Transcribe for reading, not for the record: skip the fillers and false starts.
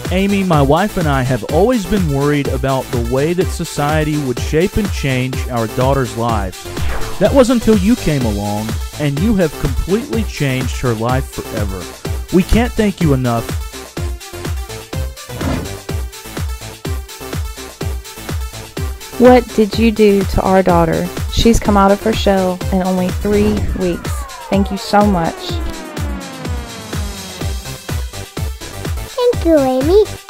Amy, my wife and I have always been worried about the way that society would shape and change our daughters' lives. That was until you came along, and you have completely changed her life forever. We can't thank you enough. What did you do to our daughter? She's come out of her shell in only 3 weeks. Thank you so much. Thank you, Aime.